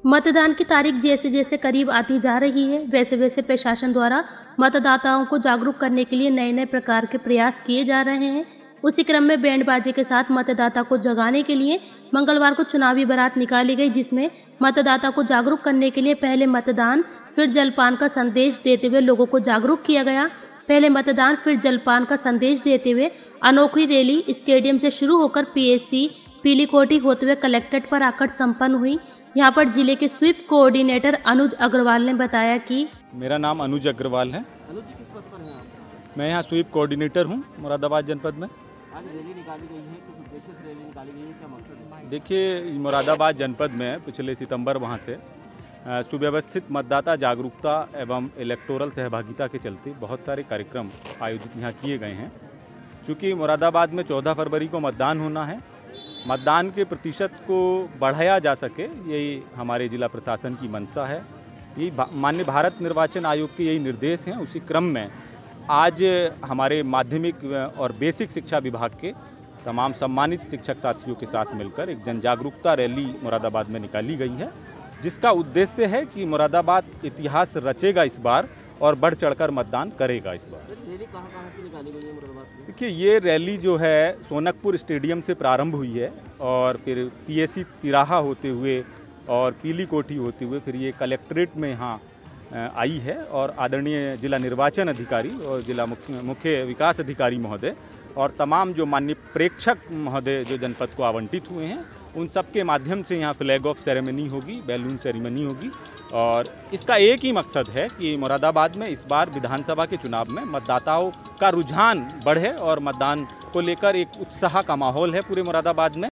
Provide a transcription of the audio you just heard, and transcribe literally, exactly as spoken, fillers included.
मतदान की तारीख जैसे जैसे करीब आती जा रही है, वैसे वैसे प्रशासन द्वारा मतदाताओं को जागरूक करने के लिए नए नए प्रकार के प्रयास किए जा रहे हैं। उसी क्रम में बैंड बाजे के साथ मतदाता को जगाने के लिए मंगलवार को चुनावी बारात निकाली गई, जिसमें मतदाता को जागरूक करने के लिए पहले मतदान फिर जलपान का संदेश देते हुए लोगों को जागरूक किया गया। पहले मतदान फिर जलपान का संदेश देते हुए अनोखी रैली स्टेडियम से शुरू होकर पीएससी पीलीकोटी होते हुए कलेक्ट्रेट पर आकर संपन्न हुई। यहाँ पर जिले के स्वीप कोऑर्डिनेटर अनुज अग्रवाल ने बताया कि मेरा नाम अनुज अग्रवाल है। अनुज जी, किस पद पर हैं आप? मैं यहाँ स्वीप कोऑर्डिनेटर हूँ मुरादाबाद जनपद में। आज रैली निकाली गई है, किस उद्देश्य से रैली निकाली गई है, क्या मकसद है? देखिए, मुरादाबाद जनपद में पिछले सितंबर वहाँ से सुव्यवस्थित मतदाता जागरूकता एवं इलेक्टोरल सहभागिता के चलते बहुत सारे कार्यक्रम आयोजित यहाँ किए गए हैं। चूँकि मुरादाबाद में चौदह फरवरी को मतदान होना है, मतदान के प्रतिशत को बढ़ाया जा सके, यही हमारे जिला प्रशासन की मंशा है। यही माननीय भारत निर्वाचन आयोग के यही निर्देश हैं। उसी क्रम में आज हमारे माध्यमिक और बेसिक शिक्षा विभाग के तमाम सम्मानित शिक्षक साथियों के साथ मिलकर एक जन जागरूकता रैली मुरादाबाद में निकाली गई है, जिसका उद्देश्य है कि मुरादाबाद इतिहास रचेगा इस बार और बढ़ चढ़कर मतदान करेगा इस बार। रैली कहाँ कहाँ से निकाली गई है मुरादाबाद में? देखिए, ये रैली जो है सोनकपुर स्टेडियम से प्रारंभ हुई है और फिर पीएससी तिराहा होते हुए और पीली कोठी होते हुए फिर ये कलेक्ट्रेट में यहाँ आई है और आदरणीय जिला निर्वाचन अधिकारी और जिला मुख्य मुख्य विकास अधिकारी महोदय और तमाम जो माननीय प्रेक्षक महोदय जो जनपद को आवंटित हुए हैं, उन सब के माध्यम से यहाँ फ्लैग ऑफ सेरेमनी होगी, बैलून सेरेमनी होगी। और इसका एक ही मकसद है कि मुरादाबाद में इस बार विधानसभा के चुनाव में मतदाताओं का रुझान बढ़े और मतदान को लेकर एक उत्साह का माहौल है पूरे मुरादाबाद में।